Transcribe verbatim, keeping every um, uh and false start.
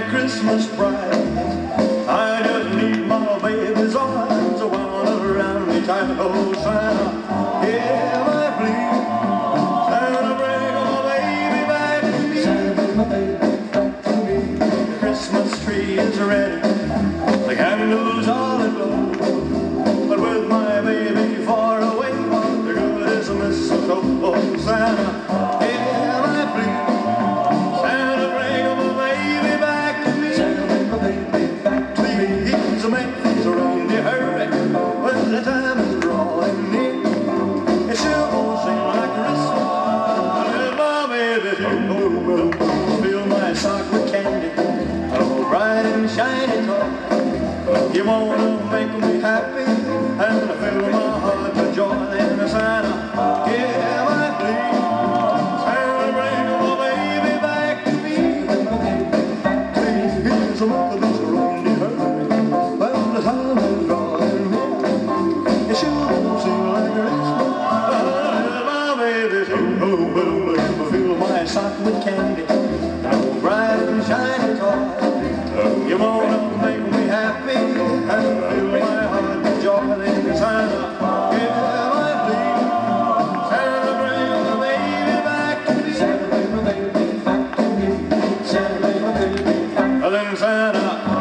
Christmas prize. I just need my baby's arms wound around me tight. Oh, Santa, hear my plea. Santa, bring my baby back to me. Santa, bring my baby back to me. The Christmas tree is ready, the candles all aglow, but with my baby far away, the good is a mistletoe. Oh, Santa, hear my plea. Santa, bring my baby back to me. Santa, bring my baby back to me. Please make things reindeer hurry when the time is drawing near. It sure won't seem like Christmas until my baby's home. Fill my sock with candy, oh, bright and shiny toy. You wanna make me happy and fill my heart with joy. Then Santa, hear my plea. Santa, bring my baby back to me. Please, please, make this reindeer hurry when the time is drawing near. It sure won't seem like Christmas until my baby's home. Fill my sock with candy, oh, bright and shiny toy. You wanna make me happy and fill my heart with joy. Then Santa, hear my plea. Santa, bring my baby back to me. Santa, bring my baby back to me. Santa, bring my baby back to me. Then Santa,